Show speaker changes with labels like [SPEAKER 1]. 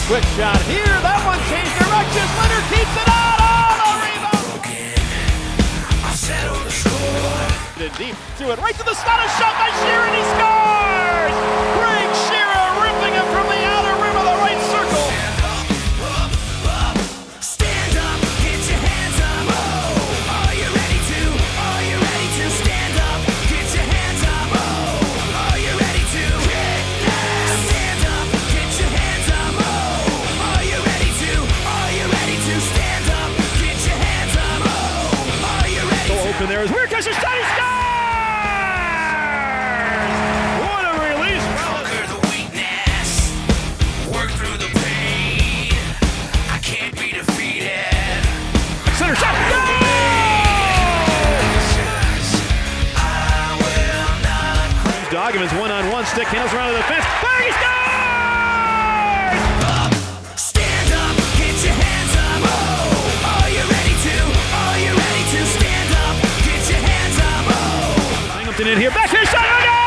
[SPEAKER 1] Quick shot here. That one changed directions. Leonard keeps it out. Oh, the rebound. Deep to it. Right to the slot. A shot by Shearer, and he scores! Greg Shearer ripping it from the outer rim of the right circle.
[SPEAKER 2] Stand up, get your hands up. Oh, are you ready to? Are you ready to stand up? Get your hands up. Oh, are you ready to? Stand up, get your hands up. Oh, are you ready to? Are you ready to stand up? Get your hands up. Oh, are you ready to?
[SPEAKER 1] Open there is Weir catches shot. He scores! What a release!
[SPEAKER 2] Conquer the weakness, work through the pain. I can't be defeated.
[SPEAKER 1] Center shot. Goal! Doggins one-on-one stick, handles around to the fence. There he scores!
[SPEAKER 2] Stand up, get your hands up. Oh, are you ready to? Are you ready to stand up? Get your hands up. Oh.
[SPEAKER 1] Singleton in here, back here, shot.